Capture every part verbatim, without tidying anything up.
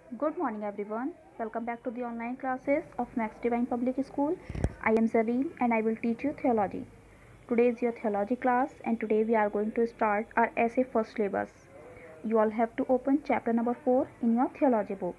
Good morning everyone. Welcome back to the online classes of Max Divine Public School. I am Zareen and I will teach you theology. Today is your theology class and today we are going to start our essay first syllabus. You all have to open chapter number four in your theology book.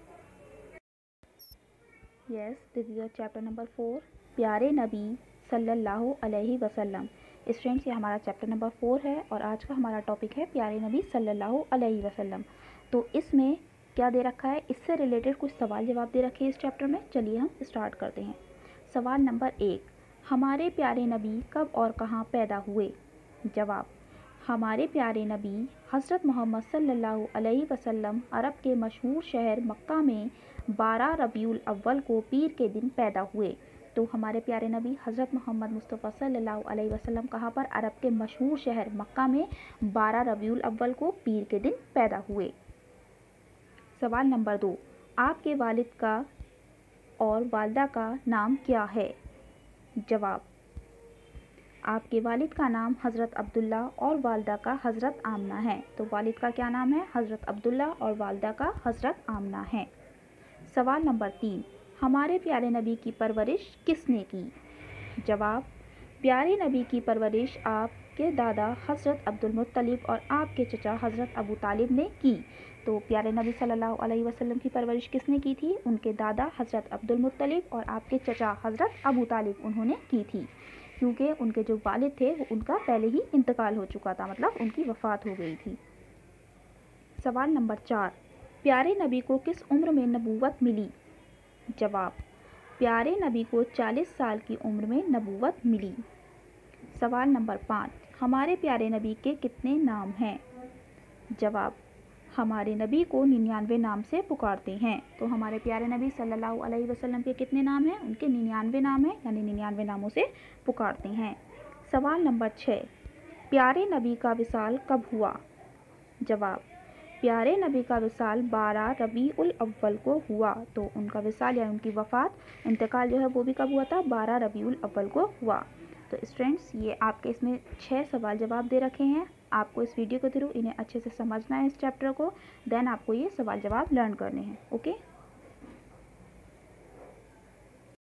Yes, this is your chapter number four. प्यारे नबी सल्लल्लाहु अलैहि वसल्लम. Students, ये हमारा chapter number four है और आज का हमारा टॉपिक है प्यारे नबी सल्लल्लाहु अलैहि वसल्लम. तो इसमें क्या दे रखा है, इससे रिलेटेड कुछ सवाल जवाब दे रखे हैं इस चैप्टर में. चलिए हम स्टार्ट करते हैं. सवाल नंबर एक, हमारे प्यारे नबी कब और कहाँ पैदा हुए? जवाब, हमारे प्यारे नबी हज़रत मोहम्मद सल्लल्लाहु अलैहि वसल्लम अरब के मशहूर शहर मक्का में बारह रबीउल अव्वल को पीर के दिन पैदा हुए. तो हमारे प्यारे नबी हज़रत मोहम्मद मुस्तफ़ा सल्लल्लाहु अलैहि वसल्लम कहाँ पर? अरब के मशहूर शहर मक्का में बारह रबीउल अव्वल को पीर के दिन पैदा हुए. सवाल नंबर दो, आपके वालिद का और वालदा का नाम क्या है? जवाब, आपके वालिद का नाम हज़रत अब्दुल्ला और वालदा का हज़रत आमना है. तो वालिद का क्या नाम है? हज़रत अब्दुल्ला और वालदा का हज़रत आमना है. सवाल नंबर तीन, हमारे प्यारे नबी की परवरिश किसने की? जवाब, प्यारे नबी की परवरिश आपके दादा हज़रत अब्दुल मुत्तलिब और आपके चचा हज़रत अबू तालिब ने की. तो प्यारे नबी सल्लल्लाहु अलैहि वसल्लम की परवरिश किसने की थी? उनके दादा हज़रत अब्दुल मुत्तलिब और आपके चचा हज़रत अबू तालिब उन्होंने की थी, क्योंकि उनके जो वालिद थे वो उनका पहले ही इंतकाल हो चुका था, मतलब उनकी वफ़ात हो गई थी. सवाल नंबर चार, प्यारे नबी को किस उम्र में नबूवत मिली? जवाब, प्यारे नबी को चालीस साल की उम्र में नबूवत मिली. सवाल नंबर पाँच, हमारे प्यारे नबी के कितने नाम हैं? जवाब, हमारे नबी को निन्यानवे नाम से पुकारते हैं. तो हमारे प्यारे नबी सल्लल्लाहु अलैहि वसल्लम के कितने नाम हैं? उनके निन्यानवे नाम हैं, यानी निन्यानवे नामों से पुकारते हैं. सवाल नंबर छः, प्यारे नबी का विसाल कब हुआ? जवाब, प्यारे नबी का विसाल बारह रबीउल अव्वल को हुआ. तो उनका विसाल या उनकी वफ़ात, इंतकाल जो है वो भी कब हुआ था? बारह रबीउल अव्वल को हुआ. तो स्टूडेंट्स, ये आपके इसमें छः सवाल जवाब दे रखे हैं. आपको इस वीडियो के थ्रू इन्हें अच्छे से समझना है इस चैप्टर को, देन आपको ये सवाल जवाब लर्न करने हैं. ओके.